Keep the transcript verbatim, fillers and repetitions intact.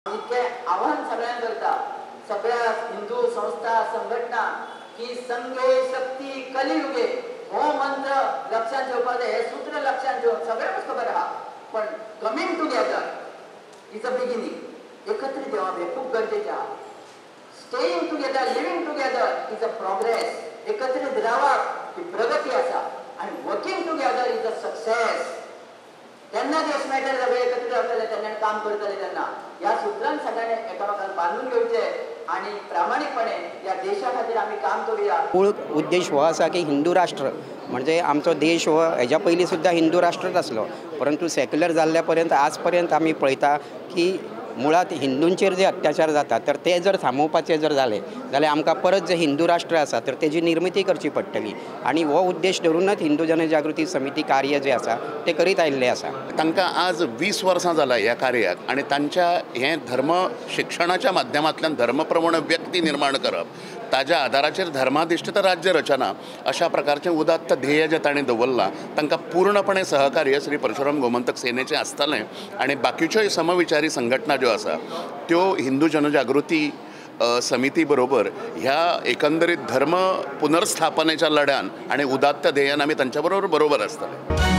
इतके आव्हान सगळ्यांक करता, सगळ्या हिंदू संस्था संघटना की संघे शक्ती कलियुगे हो मंत्र लक्षात ठेवपा जाय, हे सूत्र लक्षात ठेवून सगळ्यांक खबर आहा. पण coming together is a beginning. एकत्रित येवप हे खूप गरजेचे आहा. Staying together, living together is a progress. एकत्रित रावप ही प्रगती आसा आणि working together is a success. त्यांना देश मेळटले, सगळे एकत्रित रावतले, त्यांना काम करतले. त्यांना या सूत्रान सगळ्यांनी एकामेकांक बांधून घेवचे आणि प्रामाणिकपणे या देशा खातीर आमी काम करूया. मूळ उद्देश हो आसा की हिंदू राष्ट्र म्हणजे आमचो देश हो हेज्या पयलीं सुद्दां हिंदू राष्ट्रच आसलो, परंतु सेक्युलर जाल्ल्या पर्यंत आज पर्यंत आमी पळयता की मुळात हिंदूंचेर जे अत्याचार जातात तर ते जर थांबोवपाचे जर जाले जाल्यार आमकां परत जे हिंदू राष्ट्र आसा तर तेजी निर्मिती करची पडटली. आणि हो उद्देश धरूनच हिंदू जनजागृती समिती कार्य जे आसा ते करीत आयिल्ले आसा. तांकां आज वीस वर्सां जालां ह्या कार्याक आनी तांच्या हें धर्म शिक्षणाच्या माध्यमांतल्यान धर्मप्रवण व्यक्ती निर्माण करप, ताज्या आदाराचेर धर्माधिश्ठित राज्य रचना अशा प्रकारचें उदात्त ध्येय जें ताणें दवरलां तांकां पूर्णपणे सहकार्य श्री परशुराम गोमंतक सेनेचें आसतलें. आनी बाकीच्योय समविचारी संघटना ज्यो आसा त्यो हिंदू जनजागृती समिती बरोबर ह्या एकंदरीत धर्म पुनर्स्थापनेच्या लढ्यान आणि उदात्त ध्येयान आमी तांच्या बरोबर बरोबर आसतले.